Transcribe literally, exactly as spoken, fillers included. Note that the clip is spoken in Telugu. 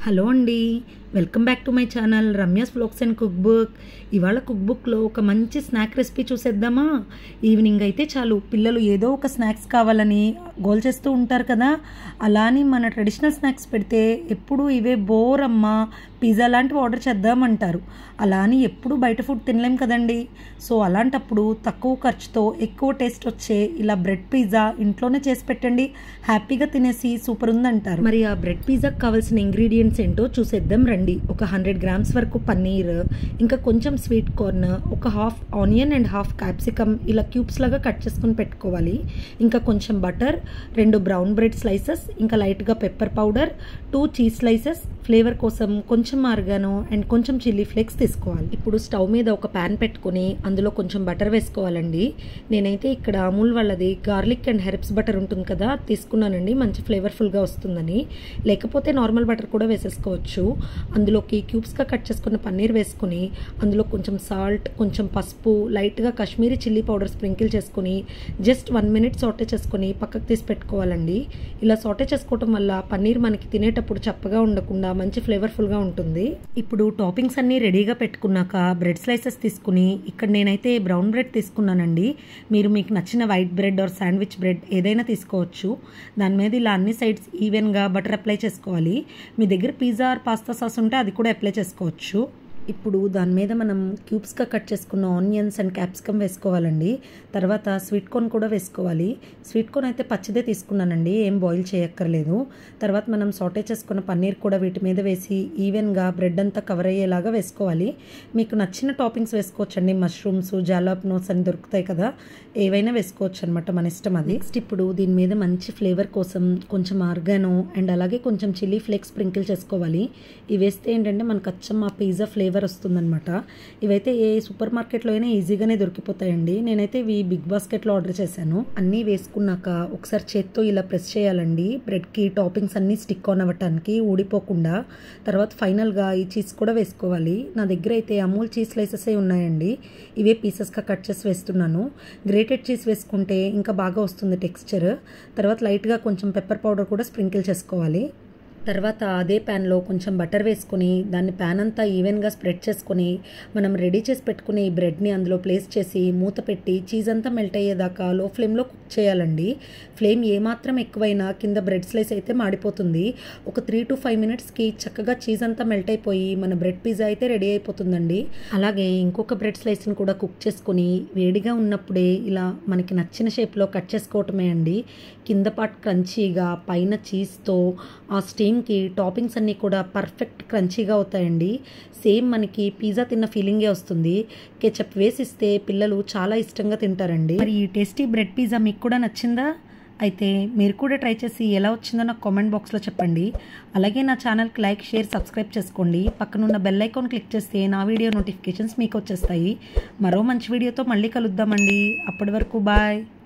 హలో అండి, welcome back to my channel Ramya's vlogs and cookbook. ఇవాళ కుక్ బుక్లో ఒక మంచి స్నాక్ రెసిపీ చూసేద్దామా? ఈవినింగ్ అయితే చాలు పిల్లలు ఏదో ఒక స్నాక్స్ కావాలని గోల్ చేస్తూ ఉంటారు కదా. అలాని మన ట్రెడిషనల్ స్నాక్స్ పెడితే ఎప్పుడు ఇవే బోర్ అమ్మా, పిజ్జా లాంటివి ఆర్డర్ చేద్దామంటారు. అలా అని ఎప్పుడు బయట ఫుడ్ తినలేం కదండి. సో అలాంటప్పుడు తక్కువ ఖర్చుతో ఎక్కువ టేస్ట్ వచ్చే ఇలా బ్రెడ్ పిజ్జా ఇంట్లోనే చేసి పెట్టండి. హ్యాపీగా తినేసి సూపర్ ఉందంటారు. మరి ఆ బ్రెడ్ పిజ్జాకి కావాల్సిన ఇంగ్రీడియంట్స్ ఏంటో చూసేద్దాం రండి. ఒక హండ్రెడ్ గ్రామ్స్ వరకు పన్నీర్, ఇంకా కొంచెం స్వీట్ కార్న్, ఒక half onion and half capsicum ఇలా క్యూబ్స్ లాగా కట్ చేసుకొని పెట్టుకోవాలి. ఇంకా కొంచెం బటర్, రెండు బ్రౌన్ బ్రెడ్ స్లైసెస్, ఇంకా లైట్గా pepper powder, two cheese slices, flavour కోసం కొంచెం ఆర్గానో అండ్ కొంచెం చిల్లీ ఫ్లేక్స్ తీసుకోవాలి. ఇప్పుడు స్టవ్ మీద ఒక ప్యాన్ పెట్టుకుని అందులో కొంచెం బటర్ వేసుకోవాలండి. నేనైతే ఇక్కడ అమూల్ వాళ్ళది గార్లిక్ అండ్ హెర్బ్స్ బటర్ ఉంటుంది కదా తీసుకున్నానండి, మంచి ఫ్లేవర్ఫుల్గా వస్తుందని. లేకపోతే నార్మల్ బటర్ కూడా వేసేసుకోవచ్చు. అందులోకి క్యూబ్స్గా కట్ చేసుకున్న పన్నీర్ వేసుకుని అందులో కొంచెం సాల్ట్, కొంచెం పసుపు, లైట్గా కాశ్మీరీ చిల్లీ పౌడర్ స్ప్రింకిల్ చేసుకుని జస్ట్ వన్ మినిట్ సాటే చేసుకుని పక్కకు తీసి పెట్టుకోవాలండి. ఇలా సాటే చేసుకోవటం వల్ల పన్నీర్ మనకి తినేటప్పుడు చప్పగా ఉండకుండా మంచి ఫ్లేవర్ఫుల్గా ఉంటుంది. ఇప్పుడు టాపింగ్స్ అన్నీ రెడీగా పెట్టుకున్నాక బ్రెడ్ స్లైసెస్ తీసుకుని ఇక్కడ నేనైతే బ్రౌన్ బ్రెడ్ తీసుకున్నానండి. మీరు మీకు నచ్చిన white bread or sandwich bread ఏదైనా తీసుకోవచ్చు. దాని మీద ఇలా అన్ని సైడ్స్ ఈవెన్గా బటర్ అప్లై చేసుకోవాలి. మీ దగ్గర పిజ్జా ఆర్ పాస్తా సాస్ ఉంటే అది కూడా అప్లై చేసుకోవచ్చు. ఇప్పుడు దాని మీద మనం క్యూబ్స్గా కట్ చేసుకున్న ఆనియన్స్ అండ్ క్యాప్సికమ్ వేసుకోవాలండి. తర్వాత స్వీట్ కార్న్ కూడా వేసుకోవాలి. స్వీట్ కార్న్ అయితే పచ్చిదే తీసుకున్నానండి, ఏం బాయిల్ చేయక్కర్లేదు. తర్వాత మనం సాటే చేసుకున్న పన్నీర్ కూడా వీటి మీద వేసి ఈవెన్గా బ్రెడ్ అంతా కవర్ అయ్యేలాగా వేసుకోవాలి. మీకు నచ్చిన టాపింగ్స్ వేసుకోవచ్చండి. మష్రూమ్స్, జాలాప్నోస్ అని దొరుకుతాయి కదా, ఏవైనా వేసుకోవచ్చు అనమాట, మన ఇష్టం అది. నెక్స్ట్ ఇప్పుడు దీని మీద మంచి ఫ్లేవర్ కోసం కొంచెం ఆర్గానో అండ్ అలాగే కొంచెం చిల్లీ ఫ్లేక్స్ స్ప్రింకిల్ చేసుకోవాలి. ఇవి వేస్తే ఏంటంటే మనకు అచ్చం ఆ పిజ్జా ఫ్లేవర్ వస్తుందన్నమాట. ఇవైతే ఏ సూపర్ మార్కెట్లో అయినా ఈజీగానే దొరికిపోతాయండి. నేనైతే ఇవి బిగ్ బాస్కెట్లో ఆర్డర్ చేశాను. అన్నీ వేసుకున్నాక ఒకసారి చేత్తో ఇలా ప్రెస్ చేయాలండి, బ్రెడ్కి టాపింగ్స్ అన్నీ స్టిక్ ఆన్ అవ్వటానికి ఊడిపోకుండా. తర్వాత ఫైనల్గా ఈ చీజ్ కూడా వేసుకోవాలి. నా దగ్గర అయితే అమూల్ చీజ్ స్లైసెస్ ఉన్నాయండి, ఇవే పీసెస్గా కట్ చేసి వేస్తున్నాను. గ్రేటెడ్ చీజ్ వేసుకుంటే ఇంకా బాగా వస్తుంది టెక్స్చర్. తర్వాత లైట్గా కొంచెం పెప్పర్ పౌడర్ కూడా స్ప్రింకిల్ చేసుకోవాలి. తర్వాత అదే ప్యాన్లో కొంచెం బటర్ వేసుకొని దాన్ని ప్యాన్ అంతా ఈవెన్గా స్ప్రెడ్ చేసుకొని మనం రెడీ చేసి పెట్టుకునే ఈ బ్రెడ్ని అందులో ప్లేస్ చేసి మూత పెట్టి చీజ్ అంతా మెల్ట్ అయ్యేదాకా లో ఫ్లేమ్లో కుక్ చేయాలండి. ఫ్లేమ్ ఏమాత్రం ఎక్కువైనా కింద బ్రెడ్ స్లైస్ అయితే మాడిపోతుంది. ఒక త్రీ టు ఫైవ్ మినిట్స్కి చక్కగా చీజ్ అంతా మెల్ట్ అయిపోయి మన బ్రెడ్ పిజ్జా అయితే రెడీ అయిపోతుందండి. అలాగే ఇంకొక బ్రెడ్ స్లైస్ని కూడా కుక్ చేసుకొని వేడిగా ఉన్నప్పుడే ఇలా మనకి నచ్చిన షేప్లో కట్ చేసుకోవటమే అండి. కింద పార్ట్ క్రంచీగా, పైన చీజ్తో ఆ స్టీమ్కి టాపింగ్స్ అన్నీ కూడా పర్ఫెక్ట్ క్రంచీగా అవుతాయండి. సేమ్ మనకి పిజ్జా తిన్న ఫీలింగే వస్తుంది. కెచప్ వేసిస్తే పిల్లలు చాలా ఇష్టంగా తింటారండి. మరి ఈ టేస్టీ బ్రెడ్ పిజ్జా మీకు కూడా నచ్చిందా? అయితే మీరు కూడా ట్రై చేసి ఎలా వచ్చిందో నాకు కామెంట్ బాక్స్లో చెప్పండి. అలాగే నా ఛానల్కి లైక్, షేర్, సబ్స్క్రైబ్ చేసుకోండి. పక్కనున్న బెల్ ఐకాన్ క్లిక్ చేస్తే నా వీడియో నోటిఫికేషన్స్ మీకు వచ్చేస్తాయి. మరో మంచి వీడియోతో మళ్ళీ కలుద్దామండి. అప్పటి వరకు బాయ్.